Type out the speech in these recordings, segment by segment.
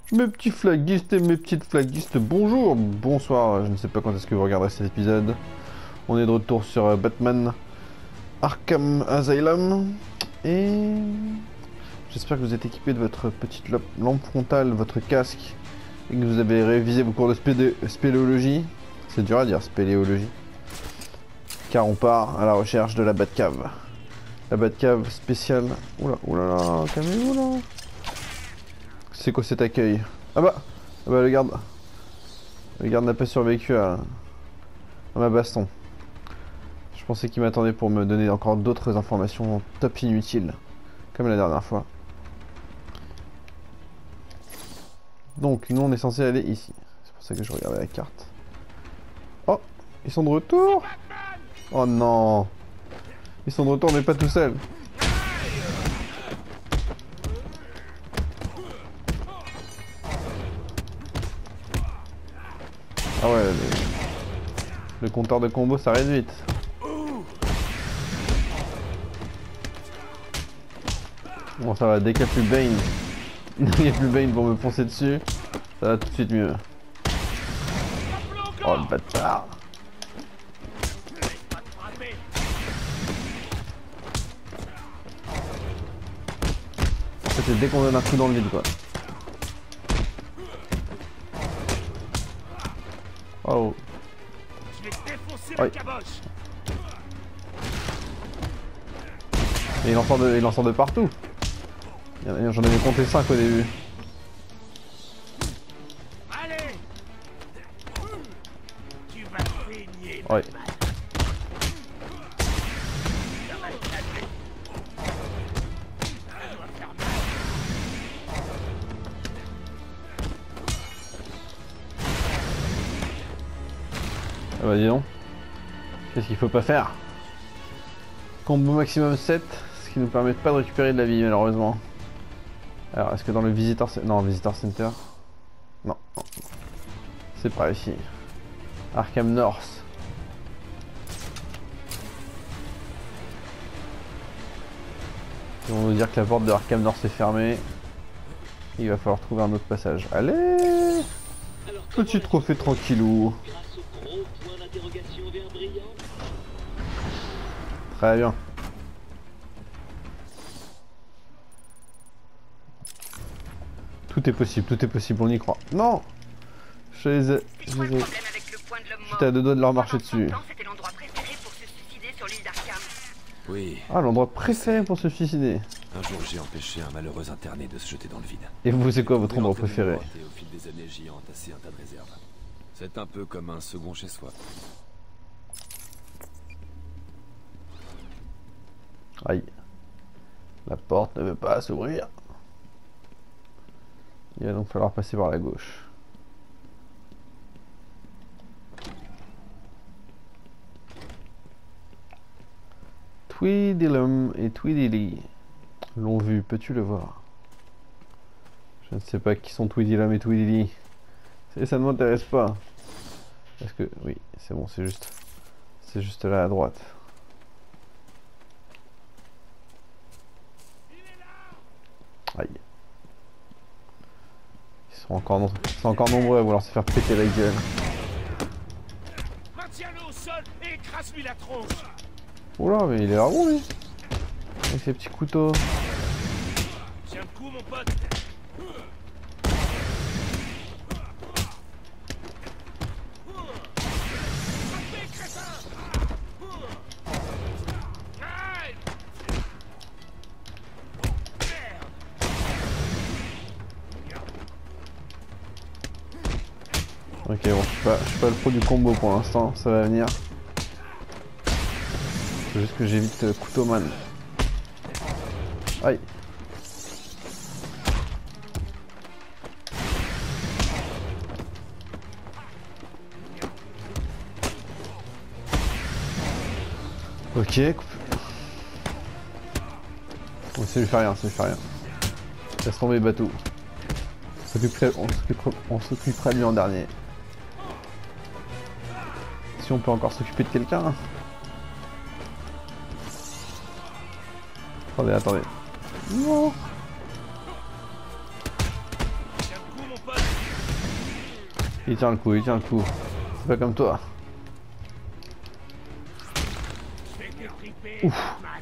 Mes petits flaguistes et mes petites flaguistes, bonjour, bonsoir, je ne sais pas quand est-ce que vous regarderez cet épisode. On est de retour sur Batman Arkham Asylum. Et j'espère que vous êtes équipé de votre petite lampe frontale, votre casque, et que vous avez révisé vos cours de spéléologie. C'est dur à dire, spéléologie. Car on part à la recherche de la Batcave. La Batcave spéciale... Oula, oulala, calmez-vous là. C'est quoi cet accueil? Le garde... Le garde n'a pas survécu à ma baston. Je pensais qu'il m'attendait pour me donner encore d'autres informations top inutiles. Comme la dernière fois. Donc, nous on est censé aller ici. C'est pour ça que je regardais la carte. Oh, ils sont de retour? Oh non. Ils sont de retour mais pas tout seuls. Ah ouais, le compteur de combo s'arrête vite. Bon ça va, dès qu'il n'y a plus Bane, il n'y a plus Bane pour me foncer dessus, ça va tout de suite mieux. Oh le bâtard. Ça c'est dès qu'on donne un coup dans le vide quoi. Oh. Oui. Et il en sort de partout. J'en avais compté 5 au début. Ouais. Ah bah dis donc. Qu'est-ce qu'il faut pas faire? Combo maximum 7, ce qui nous permet pas de récupérer de la vie malheureusement. Alors est-ce que dans le Visitor Center... Non, Visitor Center... Non, non. C'est pas ici. Arkham North. Ils vont nous dire que la porte de Arkham North est fermée. Il va falloir trouver un autre passage. Allez! Petit trophée tranquillou. Très bien. Tout est possible, on y croit. Non! J'étais à deux doigts de leur marcher dessus. Oui. Ah, l'endroit préféré pour se suicider. Un jour, j'ai empêché un malheureux interné de se jeter dans le vide. Et vous, c'est quoi votre endroit préféré? Au fil des années, j'y ai entassé un tas de réserves. C'est un peu comme un second chez soi. Aïe. La porte ne veut pas s'ouvrir. Il va donc falloir passer par la gauche. Tweedledum et Tweedledee l'ont vu, peux-tu le voir? Je ne sais pas qui sont Tweedledum et Tweedledee. Ça ne m'intéresse pas. Parce que, oui, c'est bon, c'est juste là à droite. Aïe. Ils sont encore nombreux à vouloir se faire péter la gueule. Maintiens-le au sol et écrase-lui la tronche. Oula, mais il est là où lui? Avec ses petits couteaux. Tiens le coup, mon pote. Ok, bon, je suis pas le pro du combo pour l'instant, ça va venir. Faut juste que j'évite couteau man. Aïe. Ok, bon, ça lui fait rien, ça lui fait rien. Laisse tomber Batou. On s'occupera de lui en dernier. Si on peut encore s'occuper de quelqu'un. Attendez. Non. Tiens le coup, mon Il tient le coup, il tient le coup. C'est pas comme toi. Je vais t'étriper, Batman.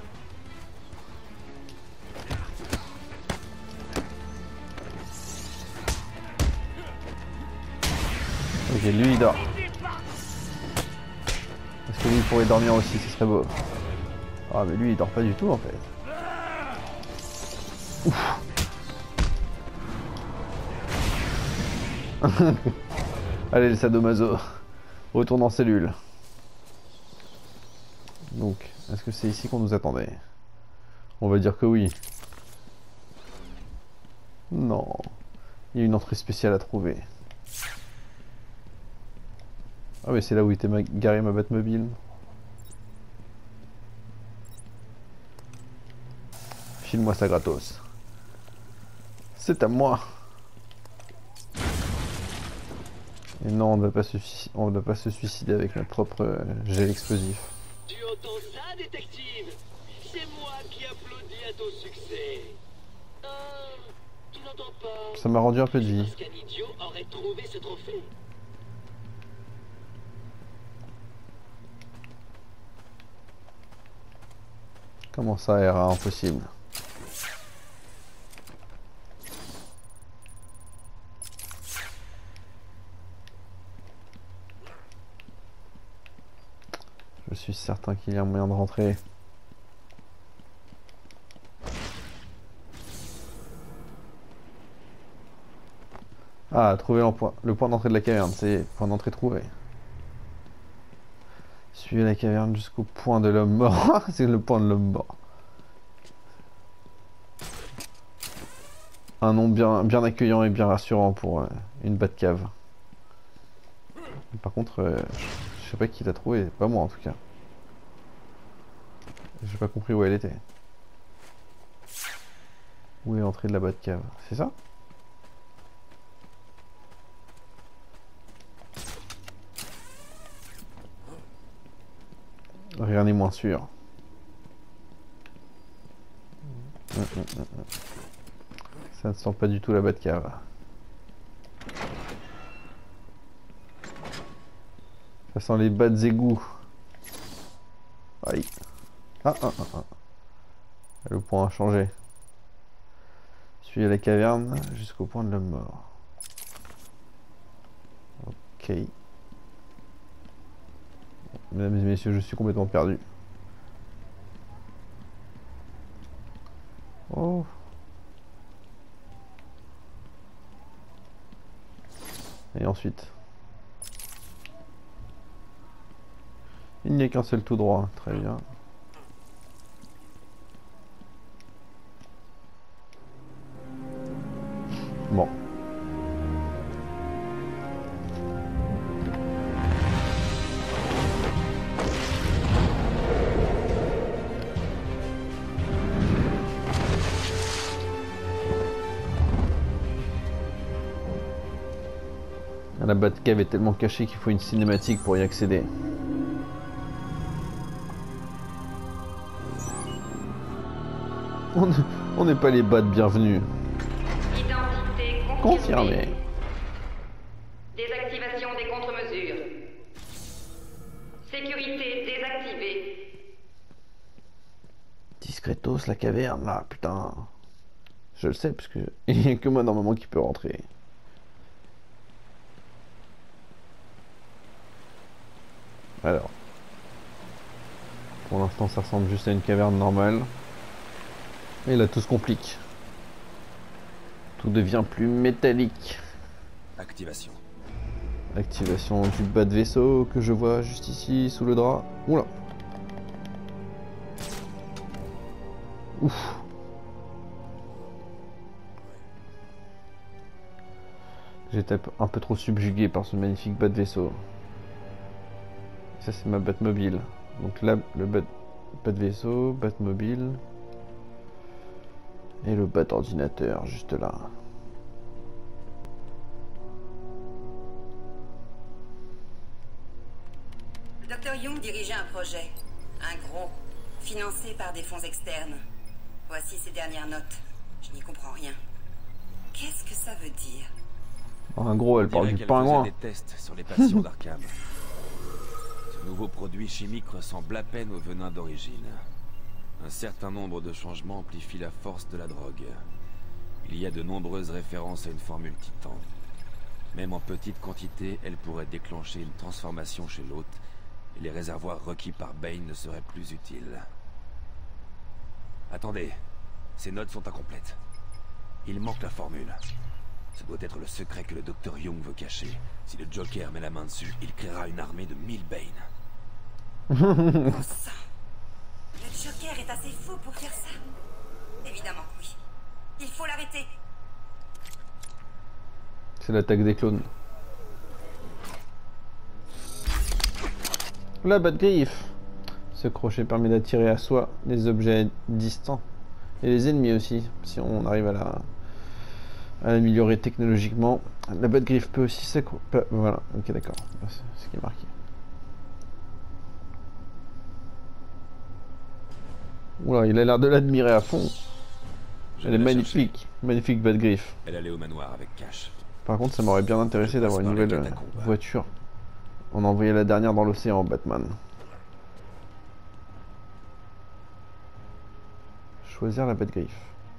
Ok, lui il dort. Est-ce que lui il pourrait dormir aussi? Ce serait beau. Ah mais lui il dort pas du tout en fait. Allez le sadomaso. Retourne en cellule. Donc, est-ce que c'est ici qu'on nous attendait? On va dire que oui. Non. Il y a une entrée spéciale à trouver. Ah mais c'est là où était garé ma Batmobile. File-moi ça gratos. C'est à moi. Et non, on ne va pas se suicider avec notre propre gel explosif. Tu entends ça, détective? C'est moi qui applaudis à ton succès. Tu n'entends pas? Ça m'a rendu un peu de vie. Parce qu'un idiot aurait trouvé ce trophée. Comment ça, era impossible? Je suis certain qu'il y a un moyen de rentrer. Ah, trouver le point d'entrée de la caverne, c'est point d'entrée trouvé. Suivez la caverne jusqu'au point de l'homme mort. C'est le point de l'homme mort. Un nom bien accueillant et bien rassurant pour une Batcave. Par contre, je sais pas qui l'a trouvé, pas moi en tout cas. J'ai pas compris où elle était. Où est l'entrée de la Batcave? C'est ça? Rien n'est moins sûr. Ça ne sent pas du tout la Batcave. Ça sent les bats égouts. Aïe. Ah. Le point a changé. Suivez la caverne jusqu'au point de l'homme mort. Ok. Mesdames et messieurs, je suis complètement perdu. Oh. Et ensuite. Il n'y a qu'un seul tout droit, très bien. Bon. La Batcave est tellement cachée qu'il faut une cinématique pour y accéder. On n'est pas les bats de bienvenue. Identité Confirmé. Désactivation des contre-mesures. Sécurité désactivée. Discretos, la caverne, là, putain. Je le sais, parce que il n'y a que moi normalement qui peut rentrer. Alors. Pour l'instant, ça ressemble juste à une caverne normale. Et là, tout se complique. Tout devient plus métallique. Activation. Activation du bas de vaisseau que je vois juste ici, sous le drap. Oula. Ouf. J'étais un peu trop subjugué par ce magnifique bas de vaisseau. Ça, c'est ma Batmobile. Donc là, le bas de vaisseau, Batmobile. Et le bat ordinateur, juste là. Le Dr Young dirigeait un projet. Un gros. Financé par des fonds externes. Voici ses dernières notes. Je n'y comprends rien. Qu'est-ce que ça veut dire? En gros, elle On parle dirait du qu'elle pingouin. faisait des tests sur les patients d'Arkham. Ce nouveau produit chimique ressemble à peine au venin d'origine. Un certain nombre de changements amplifient la force de la drogue. Il y a de nombreuses références à une formule titan. Même en petite quantité, elle pourrait déclencher une transformation chez l'hôte, et les réservoirs requis par Bane ne seraient plus utiles. Attendez, ces notes sont incomplètes. Il manque la formule. Ce doit être le secret que le Dr Young veut cacher. Si le Joker met la main dessus, il créera une armée de 1000 Bane. Bon sang. Le Joker est assez fou pour faire ça. Évidemment que oui. Il faut l'arrêter. C'est l'attaque des clones. La Batgriffe. Ce crochet permet d'attirer à soi les objets distants. Et les ennemis aussi, si on arrive à l'améliorer technologiquement. La Batgriffe peut aussi s'accrocher. Voilà, ok d'accord. C'est ce qui est marqué. Oula, il a l'air de l'admirer à fond. Elle est magnifique. Magnifique Batgriffe. Elle allait au manoir avec Cash. Par contre, ça m'aurait bien intéressé d'avoir une nouvelle voiture. On a envoyé la dernière dans l'océan, Batman. Choisir la Batgriffe.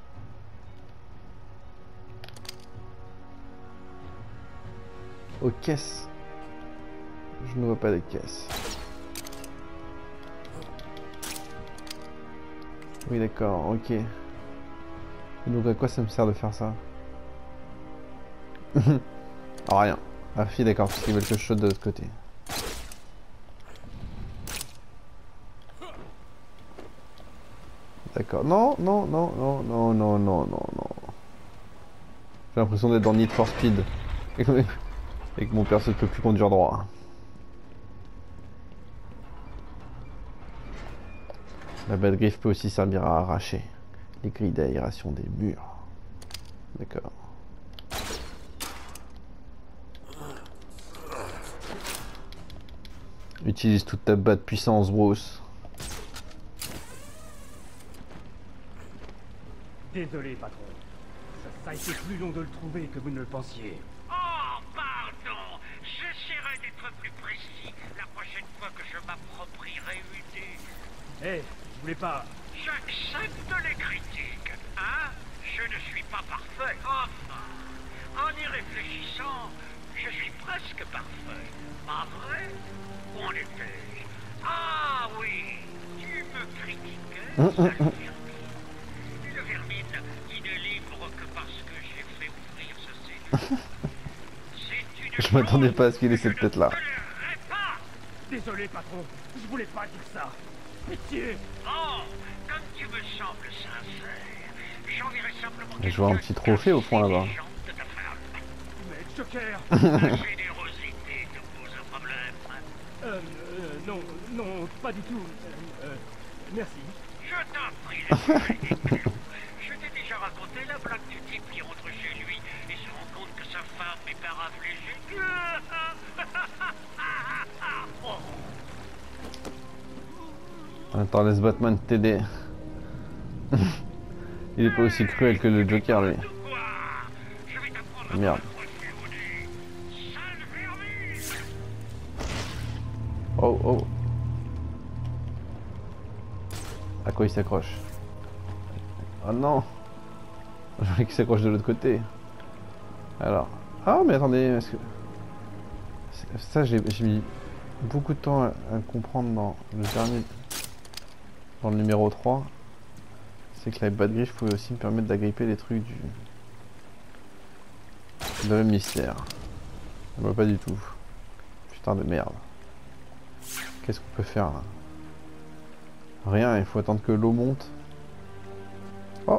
Aux caisses. Je ne vois pas les caisses. Oui d'accord, ok. Et donc à quoi ça me sert de faire ça? Ah rien. Ah si d'accord, parce qu'ils veulent que je saute de l'autre côté. D'accord. Non, non, non, non, non, non, non, non, non. J'ai l'impression d'être dans Need for Speed. Et que mon perso ne peut plus conduire droit. La Batgriffe peut aussi servir à arracher les grilles d'aération des murs. D'accord. Utilise toute ta batte puissance, Bruce. Désolé, patron. Ça a été plus long de le trouver que vous ne le pensiez. Oh, pardon. J'essaierai d'être plus précis la prochaine fois que je m'approprierai une idée. Eh, je voulais pas... J'accepte les critiques, hein? Je ne suis pas parfait. Enfin, en y réfléchissant, je suis presque parfait. Pas vrai? Où en étais-je? Ah oui, tu me critiquais, sale vermine. Une vermine qui ne livre que parce que j'ai fait ouvrir ce cellule. Je m'attendais pas à ce qu'il ait cette tête là. Désolé, patron. Je voulais pas dire ça. Pitié. Oh, comme tu me sembles sincère, j'enverrai simplement... Je vois un petit trophée au fond là-bas. Mais Joker. La générosité te pose un problème. Non, non, pas du tout. Merci. Je t'en prie, je t'ai déjà raconté la blague du type qui rentre chez lui et se rend compte que sa femme est paraplégique. Attends, laisse Batman t'aider. Il est pas aussi cruel que le Joker, lui. Merde. Oh, oh. À quoi il s'accroche? Oh non. Je voulais qu'il s'accroche de l'autre côté. Alors. Ah, mais attendez, est-ce que... Ça, j'ai mis beaucoup de temps à comprendre dans le dernier... Dans le numéro 3. C'est que la Batgriffe pouvait aussi me permettre d'agripper les trucs du... de le mystère. Je vois pas du tout. Putain de merde. Qu'est-ce qu'on peut faire là? Rien, il faut attendre que l'eau monte. Oh!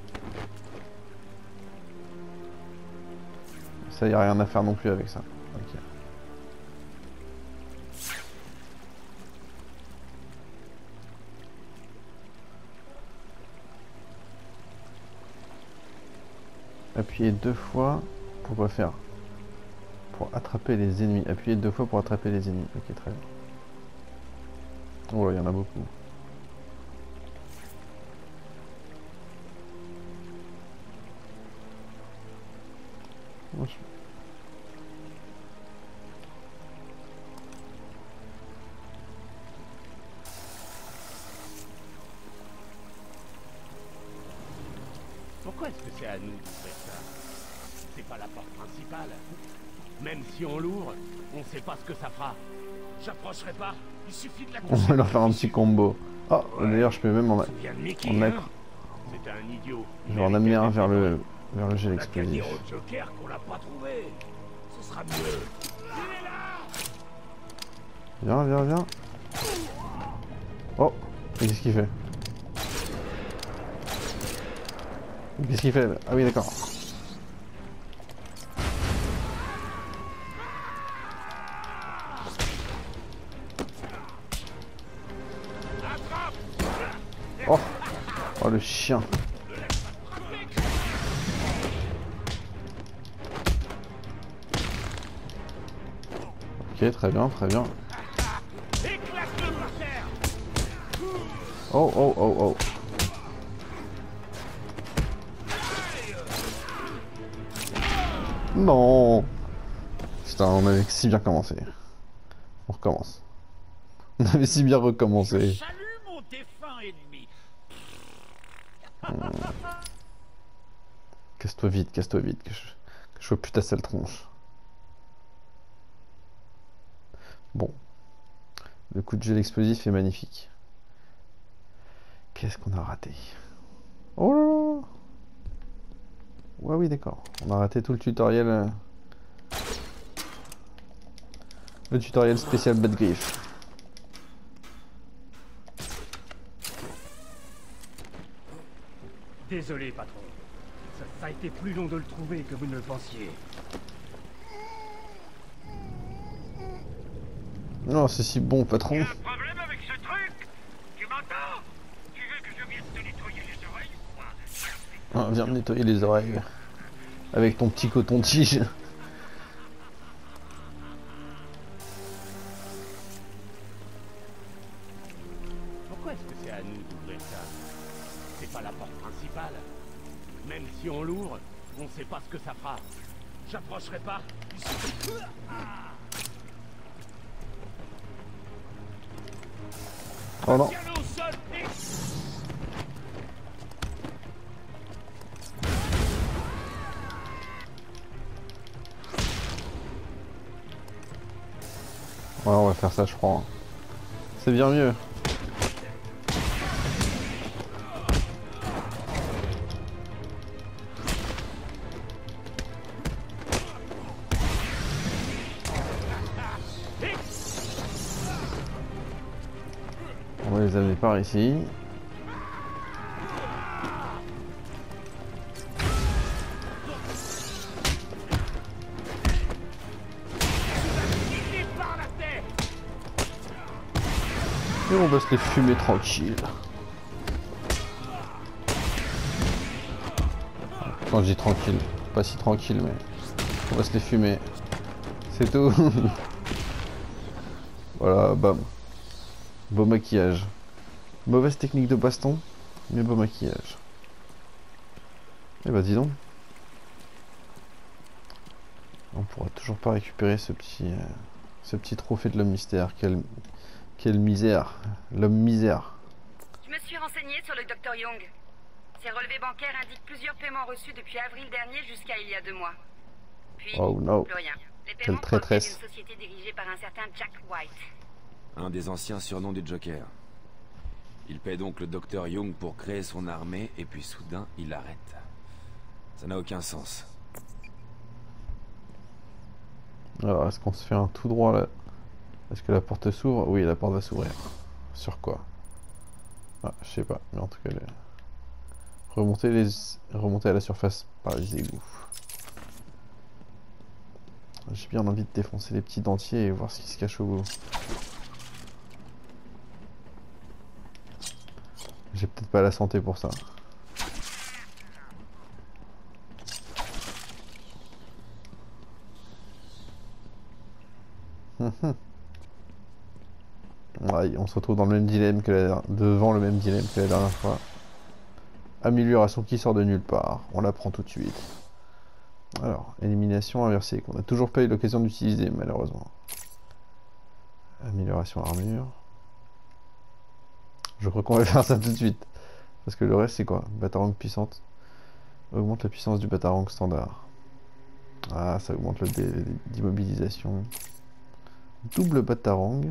Ça, y a rien à faire non plus avec ça. Ok. Appuyez 2 fois pour quoi faire? Pour attraper les ennemis. Appuyez 2 fois pour attraper les ennemis. Ok, très bien. Oh, il y en a beaucoup. est-ce que c'est à nous d'ouvrir ça? C'est pas la porte principale. Même si on l'ouvre, on sait pas ce que ça fera. J'approcherai pas, il suffit de la On va leur faire un petit combo. Oh, d'ailleurs, je peux même en souviens de Mickey, en mettre. hein? C'était un idiot. Je vais en amener un vers le jet On a qu'à dire explosif. au Joker qu'on l'a pas trouvé. Ce sera mieux. Il est là! Viens, viens, viens. Oh, et qu'est-ce qu'il fait? Qu'est-ce qu'il fait? Ah oui, d'accord. Oh, oh le chien. Ok, très bien, très bien. Éclate-le par terre! Oh, oh, oh, oh. Non. Putain, on avait si bien commencé. On recommence. On avait si bien recommencé. Salut mon défunt ennemi. Casse-toi vite, que je vois plus ta sale tronche. Bon. Le coup de gel explosif est magnifique. Qu'est-ce qu'on a raté? Oh là là. Ouais, oui, d'accord. On a raté tout le tutoriel. Le tutoriel spécial Batgriff. Désolé, patron. Ça a été plus long de le trouver que vous ne le pensiez. Non, c'est si bon, patron. Y a un problème avec ce truc? Tu m'entends? Tu veux que je vienne te nettoyer les oreilles ou quoi? Ah, viens me nettoyer les oreilles. Avec ton petit coton-tige. Pourquoi est-ce que c'est à nous d'ouvrir ça? C'est pas la porte principale. Même si on l'ouvre, on sait pas ce que ça fera. J'approcherai pas. Il suffit... Oh non. Tiens-le au sol et... Ouais, on va faire ça, je crois. C'est bien mieux. On va les amener par ici. Et on va se les fumer tranquille. Quand je dis tranquille, pas si tranquille, mais on va se les fumer. C'est tout. Voilà, bam. Beau maquillage. Mauvaise technique de baston, mais beau maquillage. Eh bah dis donc. On pourra toujours pas récupérer ce petit trophée de l'homme mystère. Quelle misère. L'homme misère. Je me suis renseignée sur le Dr Young. Ses relevés bancaires indiquent plusieurs paiements reçus depuis avril dernier jusqu'à il y a 2 mois. Puis, Oh no. plus rien. Les Quelle paiements traîtresse. proviennent d'une société dirigée par un certain Jack White. Un des anciens surnoms du Joker. Il paie donc le Dr Young pour créer son armée, et puis soudain, il arrête. Ça n'a aucun sens. Alors, est-ce qu'on se fait un tout droit là? Est-ce que la porte s'ouvre? Oui, la porte va s'ouvrir. Sur quoi? Ah, je sais pas, mais en tout cas, remonter à la surface par les égouts. J'ai bien envie de défoncer les petits dentiers et voir ce qui se cache au bout. J'ai peut-être pas la santé pour ça. Ouais, on se retrouve dans le même dilemme que devant le même dilemme que la dernière fois. Amélioration qui sort de nulle part. On la prend tout de suite. Alors, élimination inversée, qu'on n'a toujours pas eu l'occasion d'utiliser malheureusement. Amélioration armure. Je crois qu'on va faire ça tout de suite. Parce que le reste c'est quoi? Batarang puissante. Augmente la puissance du Batarang standard. Ah, ça augmente le délai d'immobilisation. Double Batarang.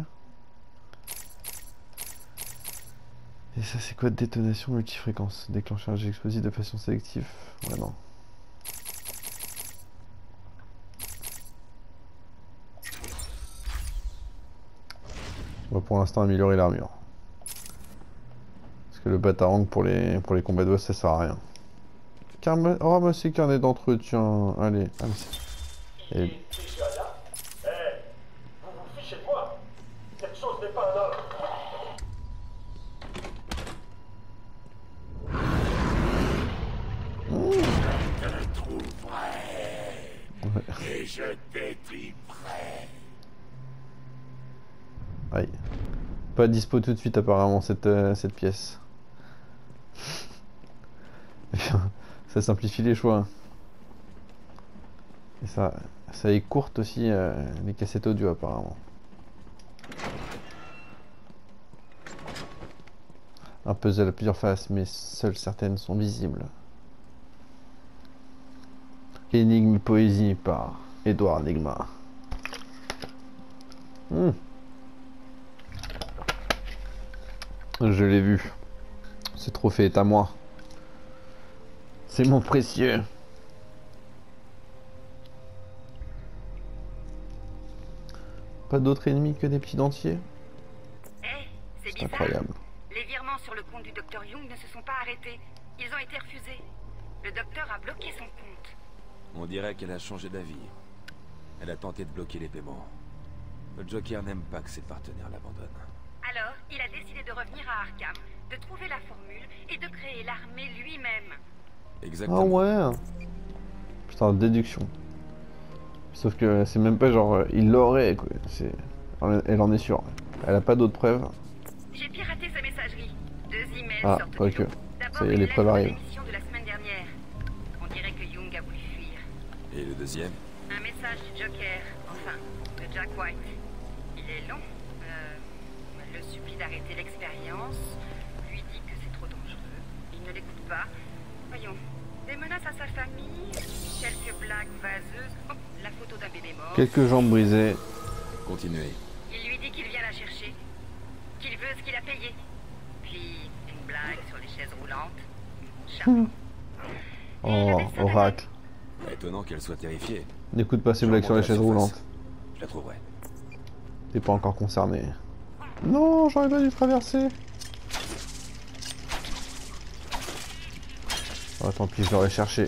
Et ça, c'est quoi? Détonation multifréquence. Déclenchage explosif de façon sélective. Ouais, non. On va pour l'instant améliorer l'armure. Parce que le Batarang pour les combats de boss, ça sert à rien. Ramasser carnet d'entretien. Allez, allez. Et... Vous vous fichez de moi. Cette chose n'est pas un homme. Je te trouverai. Et je t'étriperai. Aïe. Pas dispo tout de suite apparemment cette pièce. Ça simplifie les choix. Et ça écourte aussi les cassettes audio apparemment. Un puzzle à plusieurs faces, mais seules certaines sont visibles. Énigme poésie par Edouard Nigma. Je l'ai vu. Ce trophée est à moi. C'est mon précieux. Pas d'autres ennemis que des petits dentiers? C'est bizarre. Incroyable. Les virements sur le compte du docteur Young ne se sont pas arrêtés. Ils ont été refusés. Le docteur a bloqué son compte. On dirait qu'elle a changé d'avis. Elle a tenté de bloquer les paiements. Le Joker n'aime pas que ses partenaires l'abandonnent. Alors, il a décidé de revenir à Arkham, de trouver la formule et de créer l'armée lui-même. Exactement. Ah ouais. Putain, déduction. Sauf que c'est même pas genre il l'aurait quoi. Elle en est sûre. Elle a pas d'autres preuves. J'ai piraté sa messagerie. 2 emails Ah, sur pas que. Ça y est, les preuves arrivent. De la semaine dernière. On dirait que Young a voulu fuir. Et le deuxième? Un message du Joker, enfin, de Jack White. Il est long. Le supplie d'arrêter l'expérience. Lui dit que c'est trop dangereux. Il ne l'écoute pas. Voyons. Des menaces à sa famille. Quelques blagues vaseuses. Oh, la photo d'un bébé mort. Quelques jambes brisées. Continuez. Il lui dit qu'il vient la chercher. Qu'il veut ce qu'il a payé. Puis une blague sur les chaises roulantes. Charmant. Oh, oracle. Étonnant qu'elle soit terrifiée. N'écoute pas ces blagues sur les chaises roulantes. Je la trouverai. T'es pas encore concerné. Non, j'aurais pas dû traverser. Oh, tant pis, je l'aurais cherché.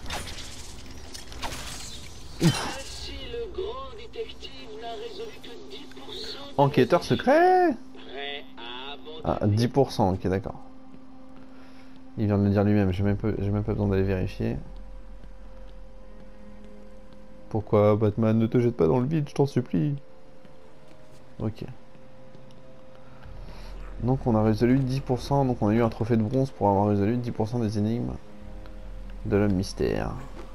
Ainsi, le grand détective n'a résolu que 10%. Enquêteur secret. Prêt à Ah, abandonner. 10%, ok, d'accord. Il vient de le dire lui-même, j'ai même pas besoin d'aller vérifier. Pourquoi, Batman, ne te jette pas dans le vide, je t'en supplie. Ok. Donc on a résolu 10%, donc on a eu un trophée de bronze pour avoir résolu 10% des énigmes de l'homme mystère.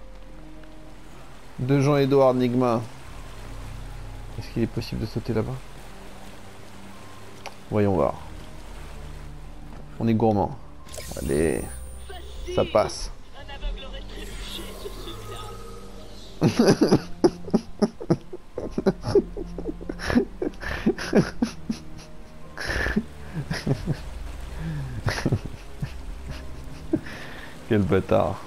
De Jean-Edouard Nigma. Est-ce qu'il est possible de sauter là-bas? Voyons voir. On est gourmand. Allez, ça passe. Un aveugle aurait trébuché sur celui-là. Quel bâtard.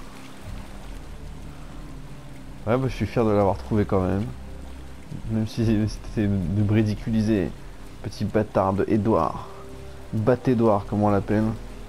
Ouais, bah je suis fier de l'avoir trouvé quand même. Même si c'était de me ridiculiser. Petit bâtard de Edouard. Bat-Edouard, comme on l'appelle.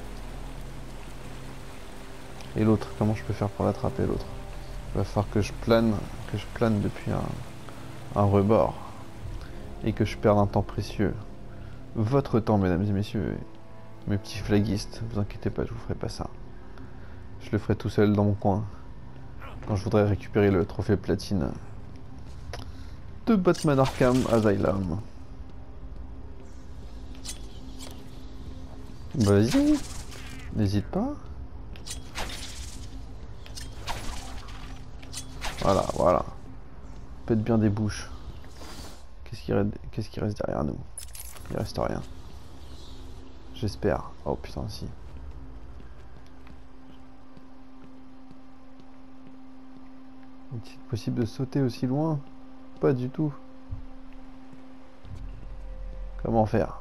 Et l'autre, comment je peux faire pour l'attraper l'autre? Il va falloir que je plane depuis un rebord. Et que je perde un temps précieux. Votre temps, mesdames et messieurs. Mes petits flaguistes, vous inquiétez pas, je vous ferai pas ça. Je le ferai tout seul dans mon coin. Quand je voudrais récupérer le trophée platine de Batman Arkham Asylum. Vas-y, n'hésite pas. Voilà, voilà. Pète bien des bouches. Qu'est-ce qui reste derrière nous? Il reste rien. J'espère. Oh putain, si. Est-il possible de sauter aussi loin? Pas du tout. Comment faire?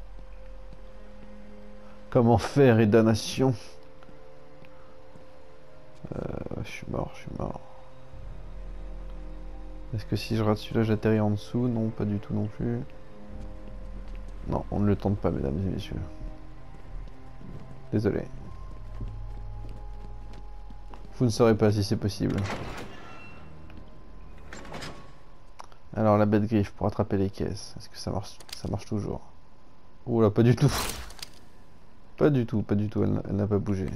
Comment faire, et damnation? Je suis mort, je suis mort. Est-ce que si je rate celui-là, j'atterris en dessous? Non, pas du tout non plus. Non, on ne le tente pas, mesdames et messieurs. Désolé. Vous ne saurez pas si c'est possible. Alors, la bête griffe pour attraper les caisses. Est-ce que ça marche toujours? Oh là, pas du tout. Pas du tout, pas du tout, elle n'a pas bougé.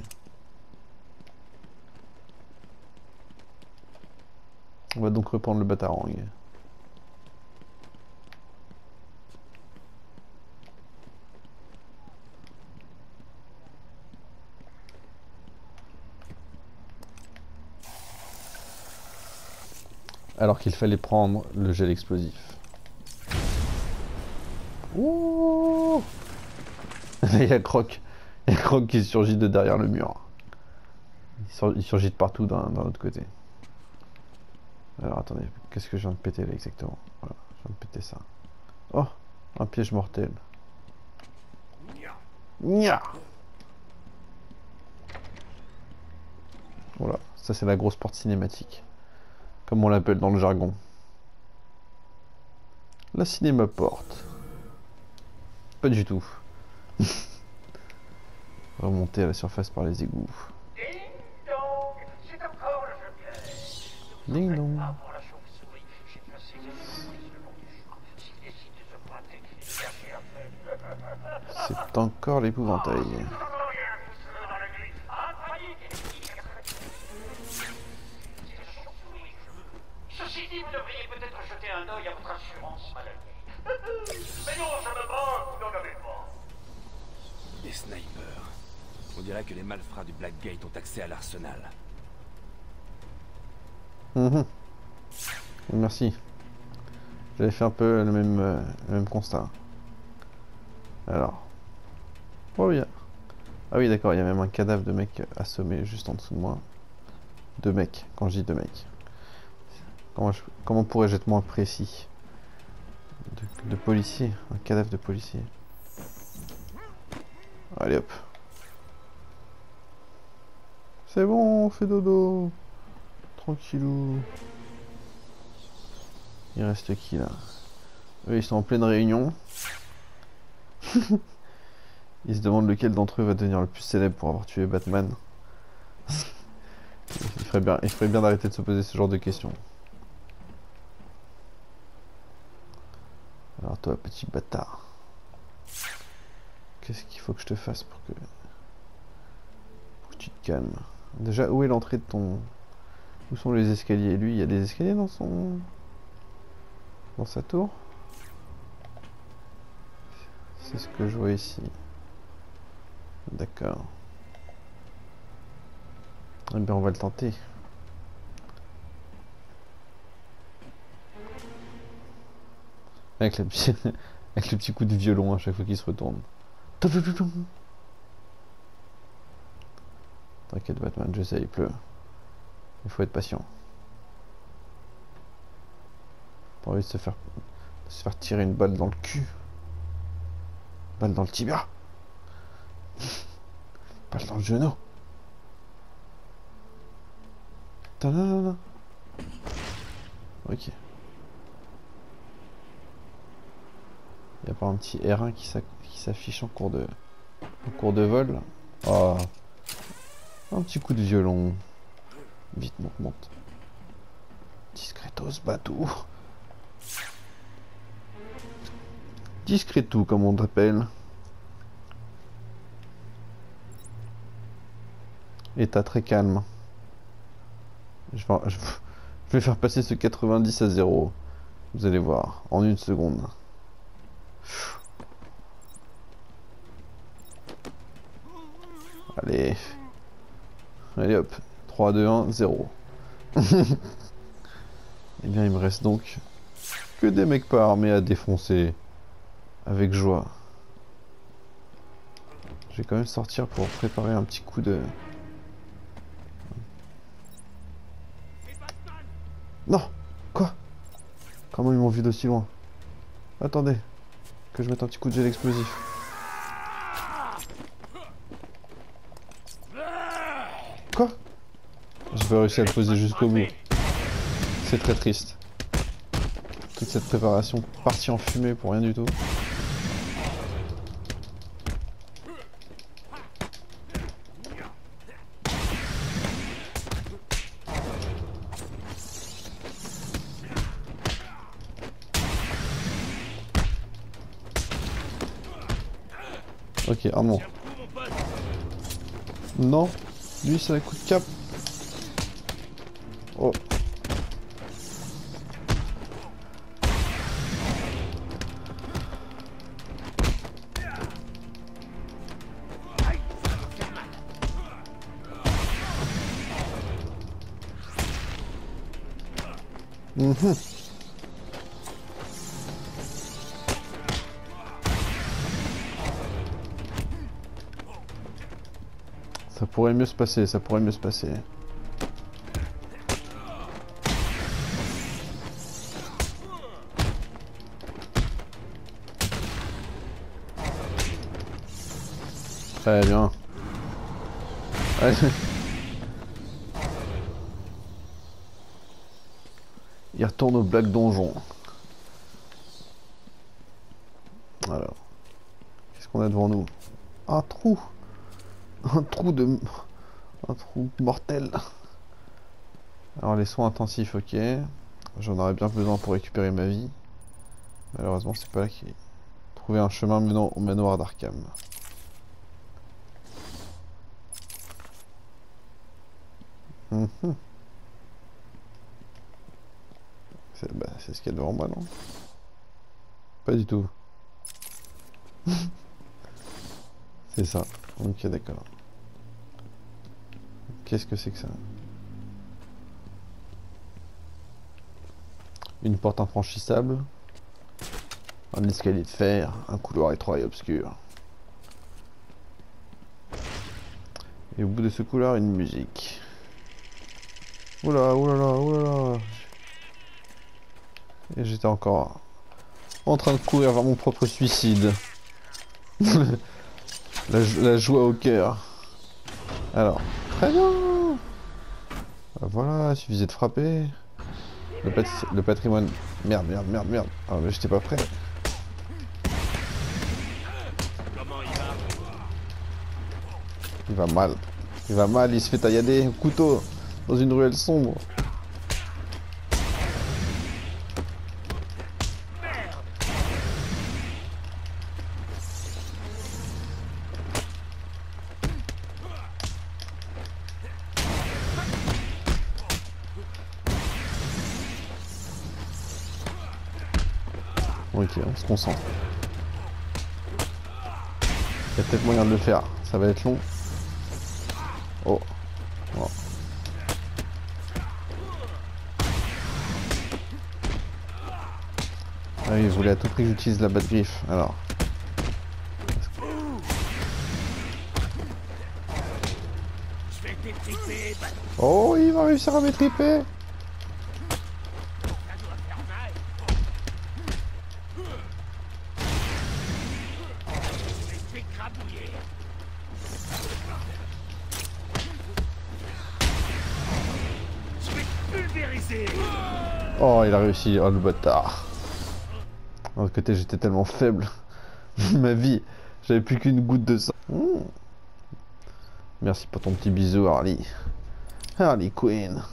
On va donc reprendre le batarang. Alors qu'il fallait prendre le gel explosif. Ouh. Il y a Croc. Il y a Croc qui surgit de derrière le mur. Il surgit de partout d'un autre côté. Alors attendez, qu'est-ce que je viens de péter là exactement? Voilà, je viens de péter ça. Oh, un piège mortel. Nya. Voilà, ça c'est la grosse porte cinématique. Comme on l'appelle dans le jargon. La cinéma porte. Pas du tout. Remonter à la surface par les égouts. Ding dong. C'est encore l'épouvantail. Ceci dit, vous devriez peut-être jeter un œil à votre assurance maladie. Mais non, ça me manque, vous n'en avez pas. Des snipers. On dirait que les malfrats du Blackgate ont accès à l'arsenal. Merci. J'avais fait un peu le même constat. Alors. Oh oui. Ah oui d'accord, il y a même un cadavre de mec assommé juste en dessous de moi. De mec, quand je dis de mec. Comment pourrais-je être moins précis? De policier, un cadavre de policier. Allez hop. C'est bon, on fait dodo. Tranquillou. Il reste qui là? Eux ils sont en pleine réunion. Ils se demandent lequel d'entre eux va devenir le plus célèbre pour avoir tué Batman. Il ferait bien d'arrêter de se poser ce genre de questions. Alors toi petit bâtard. Qu'est-ce qu'il faut que je te fasse pour que tu te calmes? Déjà où est l'entrée de ton... Où sont les escaliers? Lui il y a des escaliers dans sa tour? C'est ce que je vois ici. D'accord. Eh bien on va le tenter. Avec le petit coup de violon à chaque fois qu'il se retourne. T'inquiète Batman, je sais, il pleut. Il faut être patient. Pas envie de se faire tirer une balle dans le cul. Balle dans le tibia. Balle dans le genou. Ta-da-da-da. Ok. Il n'y a pas un petit R1 qui s'affiche en cours de vol. Oh. Un petit coup de violon. Vite, monte. Discretos batou. Discretou comme on t'appelle. État très calme. Je vais faire passer ce 90 à 0. Vous allez voir, en une seconde. Allez. Allez hop. 3, 2, 1, 0. Eh bien il me reste donc que des mecs pas armés à défoncer. Avec joie. Je vais quand même sortir pour préparer un petit coup de... Non. Quoi? Comment ils m'ont vu d'aussi loin? Attendez. Que je mette un petit coup de gel explosif. Quoi? J'ai pas réussi à le poser jusqu'au bout. C'est très triste. Toute cette préparation partie en fumée pour rien du tout. Ok, Armand. Non, lui c'est un coup de cap. Oh. Mhm. Ça pourrait mieux se passer, ça pourrait mieux se passer. Très bien. Allez. Il retourne au Black Donjon. Alors. Qu'est-ce qu'on a devant nous? Un trou. Un trou mortel. Alors les soins intensifs, ok. J'en aurais bien besoin pour récupérer ma vie. Malheureusement c'est pas là qu'il est. Trouver un chemin menant au manoir d'Arkham. C'est ce qu'il y a devant moi, non? Pas du tout. C'est ça. Ok, d'accord. Qu'est-ce que c'est que ça? Une porte infranchissable. Un escalier de fer. Un couloir étroit et obscur. Et au bout de ce couloir, une musique. Oula, oulala, oulala. Et j'étais encore en train de courir vers mon propre suicide. la joie au cœur. Alors, très bien. Voilà, il suffisait de frapper. Le patrimoine... Merde. Ah mais j'étais pas prêt. Il va mal. Il se fait taillader au couteau dans une ruelle sombre. Ok, on se concentre. Il y a peut-être moyen de le faire. Ça va être long. Oh. Oh. Ah oui, il voulait à tout prix que j'utilise la batte griffe. Alors. Oh, il va réussir à m'étriper. Oh, il a réussi, oh le bâtard. De l'autre côté, j'étais tellement faible. Ma vie, j'avais plus qu'une goutte de sang. Merci pour ton petit bisou, Harley. Harley Quinn.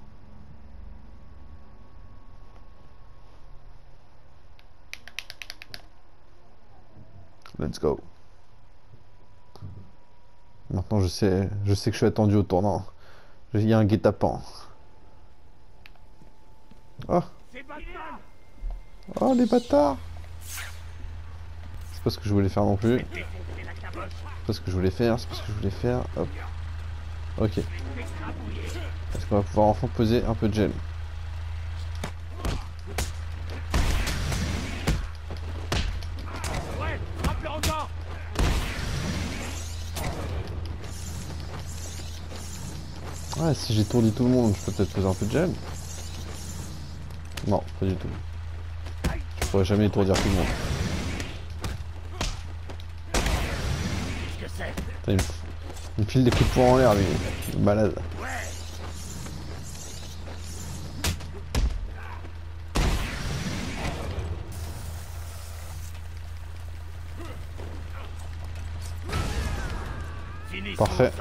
Let's go. Maintenant, je sais que je suis attendu au tournant. Il y a un guet-apens. Oh. Oh les bâtards. C'est pas ce que je voulais faire non plus. C'est pas ce que je voulais faire, Hop. Ok. Est-ce qu'on va pouvoir enfin poser un peu de gemme? Ouais, si j'étourdis tout le monde, je peux peut-être poser un peu de gemme. Non, pas du tout. Je pourrais jamais étourdir tout le monde. Putain, il me file des coups de poing en l'air, lui. Il est malade. Parfait.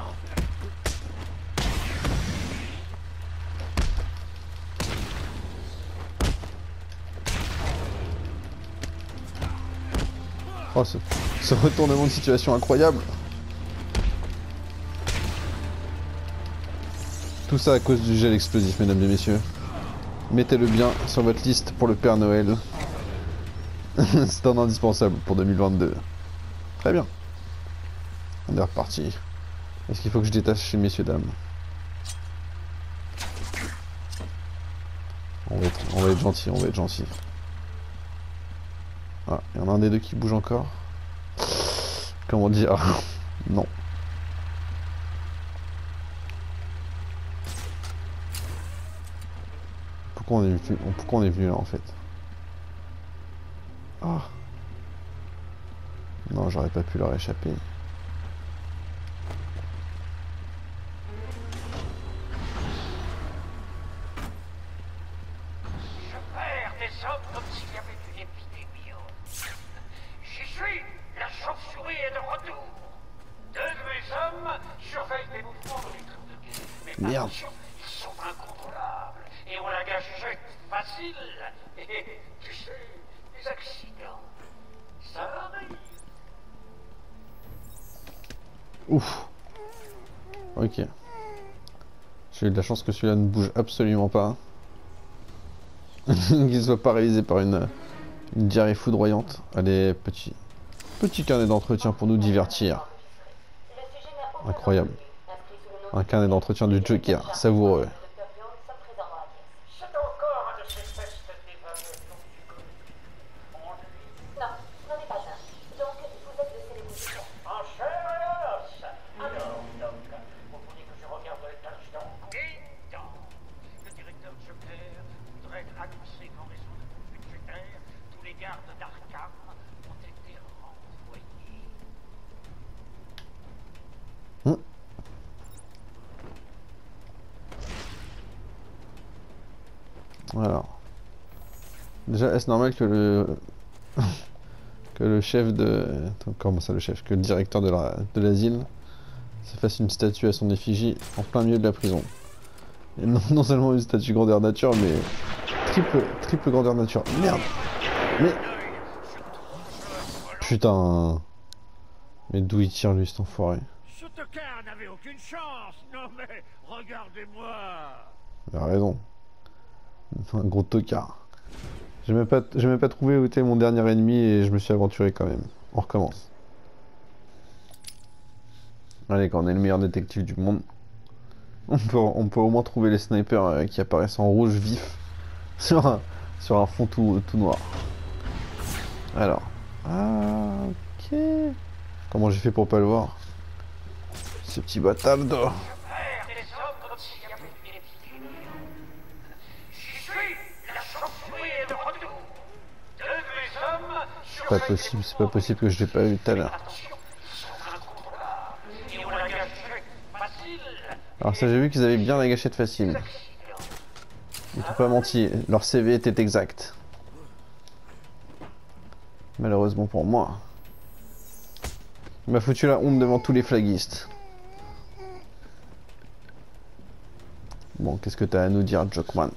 Oh, ce retournement de situation incroyable. Tout ça à cause du gel explosif, mesdames et messieurs. Mettez-le bien sur votre liste pour le Père Noël. C'est un indispensable pour 2022. Très bien. On est reparti. Est-ce qu'il faut que je détache chez messieurs dames? On va être gentil, on va être gentil. Ah, il y en a un des deux qui bouge encore. Comment dire? Non. Pourquoi on est venu là en fait? Ah. Non, j'aurais pas pu leur échapper. Merde. Ils sont incontrôlables et on la gâchette facile. Et tu sais, les accidents, ça arrive. Ouf. Ok. J'ai eu de la chance que celui-là ne bouge absolument pas. Qu'il ne soit pas réalisé par une diarrhée foudroyante. Allez, petit carnet d'entretien pour nous divertir. Incroyable. Un carnet d'entretien du Joker, savoureux. C'est encore un de ces tests d'évaluation du Covid. Non, ce n'en est pas un. Donc, vous êtes le célébrité. En chair et en os. Alors, donc, vous voulez que je regarde le touchdown? Et donc, le directeur Joker voudrait annoncer qu'en raison de coupes budgétaires, tous les gardes d'Arkham ont été renvoyés. Alors. Déjà, est-ce normal que le chef de... Comment ça, le chef? Que le directeur de l'asile se fasse une statue à son effigie en plein milieu de la prison. Et non seulement une statue grandeur nature, mais triple grandeur nature. Merde! Mais... Putain... Mais d'où il tire lui, cet enfoiré? Ce tocard n'avait aucune chance. Non mais, regardez-moi. Il a raison. Un gros tocard. J'ai même pas trouvé où était mon dernier ennemi et je me suis aventuré quand même. On recommence. Allez, quand on est le meilleur détective du monde, on peut au moins trouver les snipers qui apparaissent en rouge vif sur un fond tout noir. Alors. Ah, ok. Comment j'ai fait pour pas le voir? Ce petit bâtardo. C'est pas possible que je l'ai pas vu tout à l'heure. Alors ça, j'ai vu qu'ils avaient bien la gâchette facile. Ils n'ont pas menti, leur CV était exact. Malheureusement pour moi. Il m'a foutu la honte devant tous les flaguistes. Bon, qu'est-ce que t'as à nous dire, Jockman?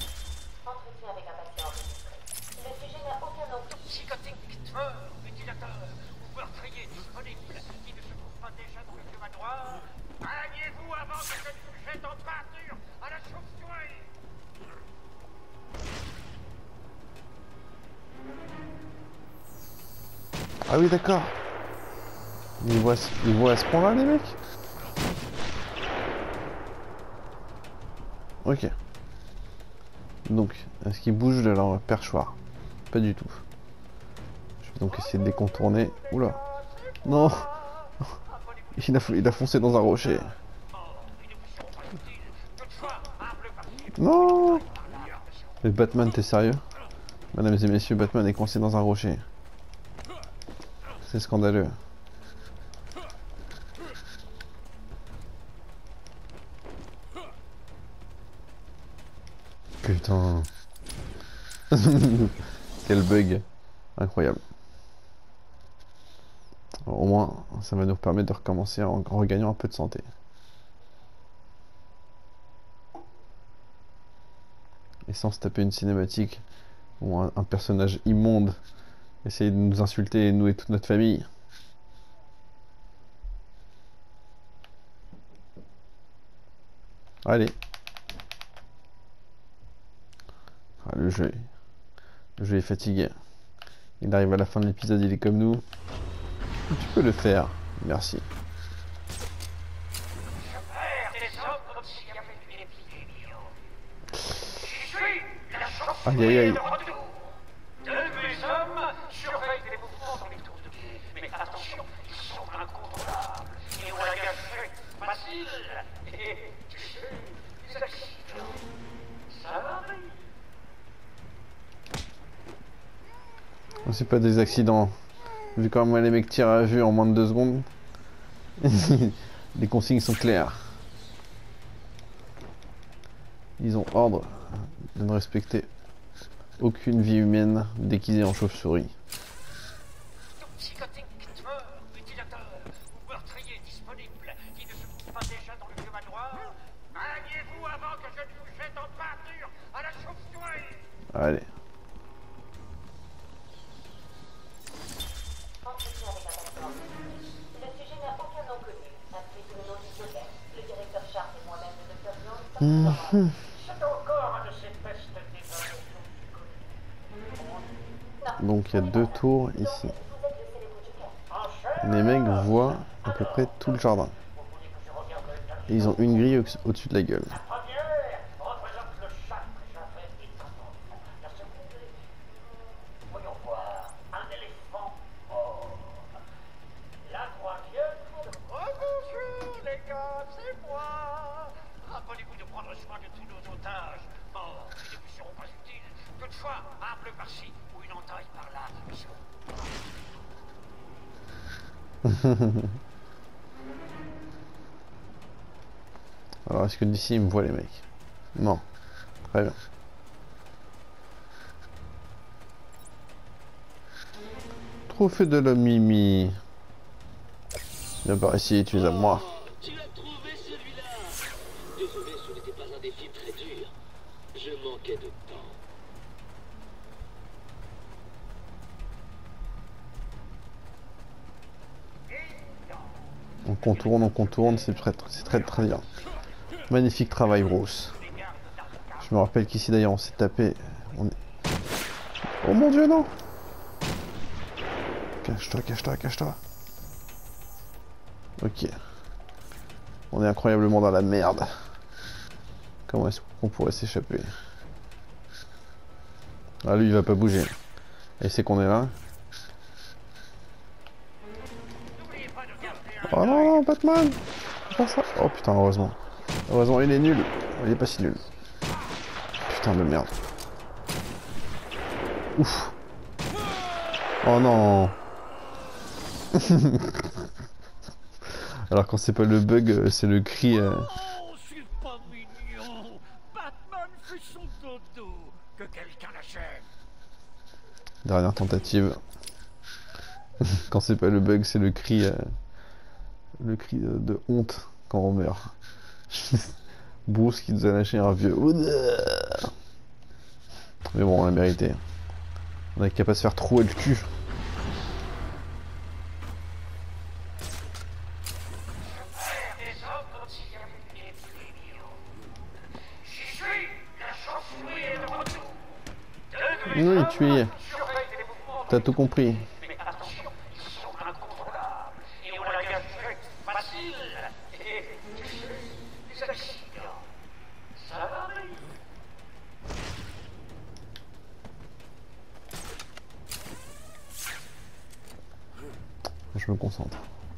Ah oui, d'accord. Ils voient à ce point-là, les mecs. Ok. Donc, est-ce qu'ils bougent de leur perchoir? Pas du tout. Je vais donc essayer de les contourner. Oula. Non. Il a foncé dans un rocher. Le Batman, t'es sérieux? Mesdames et messieurs, Batman est coincé dans un rocher. C'est scandaleux. Putain. Quel bug. Incroyable. Au moins, ça va nous permettre de recommencer en regagnant un peu de santé. Et sans se taper une cinématique ou un personnage immonde essayer de nous insulter, nous et toute notre famille. Allez. Ah, le jeu est fatigué. Il arrive à la fin de l'épisode, il est comme nous. Tu peux le faire, merci. Aïe aïe aïe. Deux de mes hommes surveillent les mouvements dans les tours de guet. Mais attention, ils sont incontrôlables. Et on la gâche facile. Et tu sais, les accidents, ça arrive. C'est pas des accidents. Vu comment les mecs tirent à vue en moins de 2 secondes. Les consignes sont claires. Ils ont ordre de ne respecter aucune vie humaine déguisée en chauve-souris. Tout psychotique, tueur, mutilateur ou meurtrier disponible qui ne se trouve pas déjà dans le vieux manoir, maniez-vous avant que je ne vous jette en pâture à la chauve-souris. Allez. Entretien avec un patient. Le sujet n'a aucun nom connu. Inscrit sous le nom du Joker. Le directeur Sharp et moi-même, le docteur Jones, C'est encore un de ces pestes désolées. Donc il y a 2 tours ici. vous êtes le célèbre Joker. Les mecs voient à peu près tout le jardin. Et ils ont une grille au-dessus de la gueule. La première représente le chat que j'avais étonnant. La seconde est... Voyons voir. Un éléphant mort. La troisième... Oh bonjour les gars, c'est moi. Rappelez-vous de prendre soin de tous nos otages. Morts, qui ne vous seront pas utiles. Toutefois, un bleu par-ci ou une entaille par-là. Alors est-ce que d'ici ils me voient les mecs? Non. Très bien. Trophée de la Mimi. Viens par ici, tu es à moi. Tu l'as trouvé celui-là. Désolé, ce n'était pas un défi très dur. Je manquais de temps. On contourne, c'est très bien. Magnifique travail, Bruce. Je me rappelle qu'ici d'ailleurs on s'est tapé. Oh mon dieu, non! Cache-toi, cache-toi, cache-toi. Ok. On est incroyablement dans la merde. Comment est-ce qu'on pourrait s'échapper? Ah, lui il va pas bouger. Et c'est qu'on est là. Oh non, non, Batman! Fais pas ça. Oh putain, heureusement. Heureusement, il est nul. Il est pas si nul. Putain de merde. Ouf. Oh non. Alors quand c'est pas le bug, c'est le cri. Oh, c'est pas mignon. Batman fait son dodo. Que quelqu'un l'achève. Dernière tentative. Quand c'est pas le bug, c'est le cri. Le cri de honte quand on meurt. Bruce qui nous a lâché un vieux. Mais bon, on l'a mérité. On est capable de se faire trouer le cul. Oui, tu y es. T'as tout compris. Je me concentre.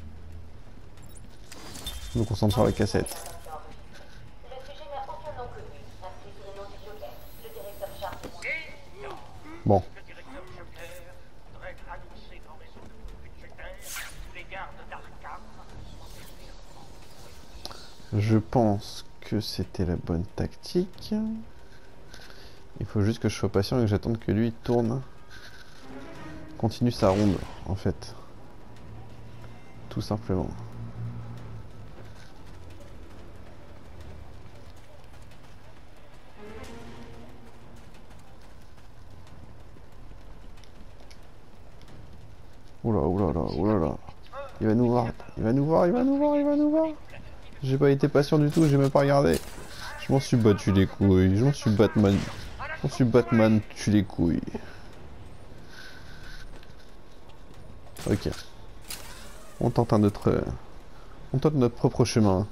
Je me concentre sur la cassette. Le sujet n'a aucun nom connu. Inscrit sous le nom du Joker. Le directeur Sharp Bon. Le directeur Joker voudrait annoncer qu'en raison de coûts budgétaires, tous les gardes d'Arkham sont déterminés. Je pense que c'était la bonne tactique. Il faut juste que je sois patient et que j'attende que lui tourne. Continue sa ronde, en fait. Tout simplement. Oula, oula, oula, oula, oula. Il va nous voir, il va nous voir, il va nous voir, il va nous voir. J'ai pas été patient du tout, j'ai même pas regardé. Je m'en suis battu les couilles, je m'en suis Batman. Je m'en suis Batman, tu les couilles. Ok. On tente notre propre chemin.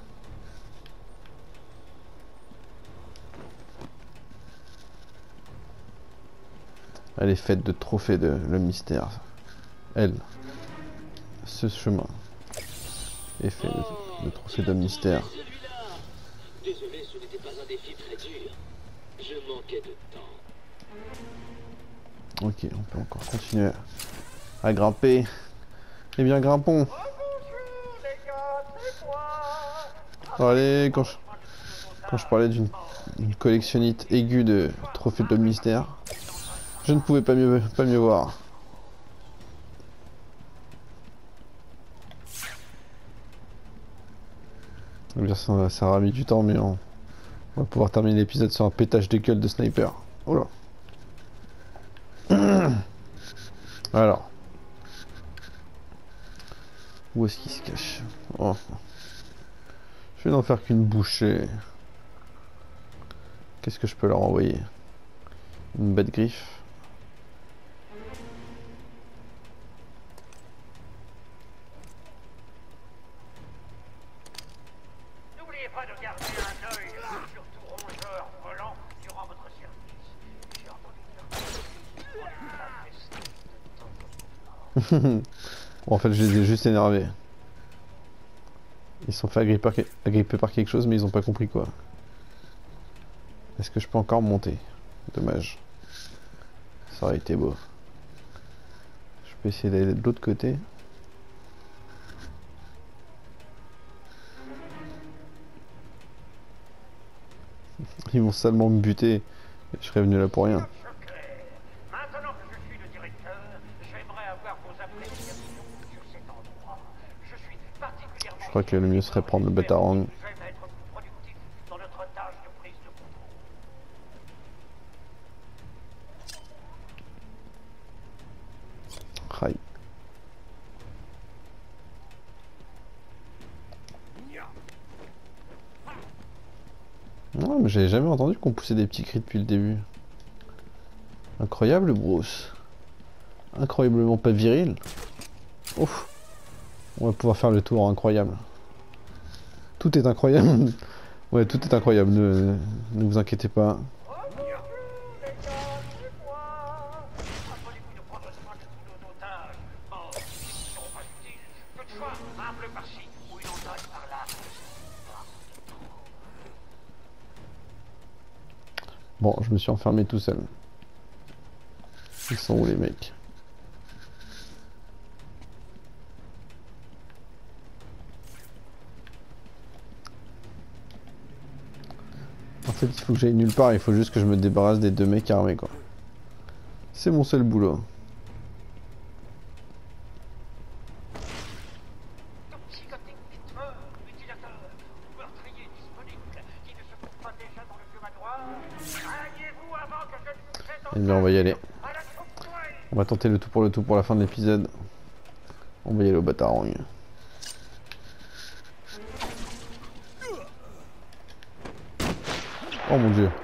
Elle est faite de trophées de le mystère. Elle. Ce chemin est fait de trophées de mystère. Désolé, ce n'était pas un défi très dur. Je manquais de temps. Ok, on peut encore continuer à grimper. Eh bien, grimpons. Allez, quand je parlais d'une collectionnite aiguë de trophées de mystère, je ne pouvais pas mieux voir. Ça aura mis du temps, mais on va pouvoir terminer l'épisode sur un pétage de gueule de sniper. Oh là. Alors. Où est-ce qu'il se cache? Oh. Je vais n'en faire qu'une bouchée. Qu'est-ce que je peux leur envoyer? Une bête griffe. N'oubliez pas de garder un œil sur tout rongeur volant durant votre service. J'ai entendu dire Bon, en fait, je les ai juste énervés. Ils se sont fait agripper par quelque chose, mais ils ont pas compris quoi. Est-ce que je peux encore monter? Dommage. Ça aurait été beau. Je peux essayer d'aller de l'autre côté. Ils vont salement me buter. Je serais venu là pour rien. Maintenant que je suis le directeur, j'aimerais avoir vos appréciations sur cet endroit. Je suis particulièrement... Je crois que le mieux serait prendre le Batarang. Je vais être plus productif dans notre tâche de prise de contrôle. Aïe. Non, mais j'avais jamais entendu qu'on poussait des petits cris depuis le début. Incroyable, Bruce. Incroyablement pas viril. Ouf. On va pouvoir faire le tour, incroyable. Tout est incroyable. Ouais, tout est incroyable, ne vous inquiétez pas. Bon, je me suis enfermé tout seul. Ils sont où les mecs? En fait, il faut que j'aille nulle part, il faut juste que je me débarrasse des deux mecs armés, quoi. C'est mon seul boulot. Eh bien, on va y aller. On va tenter le tout pour la fin de l'épisode. On va y aller au Batarang. Oh mon dieu.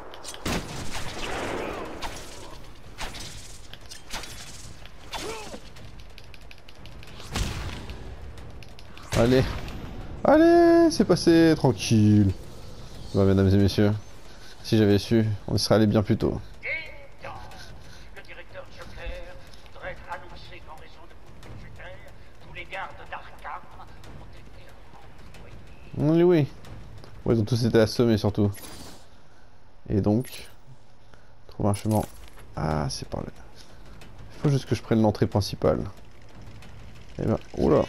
Allez. Allez, c'est passé, tranquille. Bah, mesdames et messieurs, si j'avais su, on y serait allé bien plus tôt. Le directeur Joker voudrait annoncer qu'en raison de coûts budgétaires, tous les gardes d'Arkham ont été Oui, oui. Ouais, ils ont tous été assommés surtout. Et donc, trouver un chemin Ah, c'est par là. Il faut juste que je prenne l'entrée principale. Et ben, oula.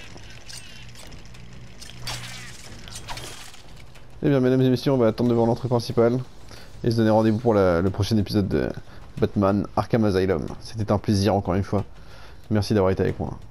Et bien, mesdames et messieurs, on va attendre devant l'entrée principale. Et se donner rendez-vous pour le prochain épisode de Batman Arkham Asylum. C'était un plaisir encore une fois. Merci d'avoir été avec moi.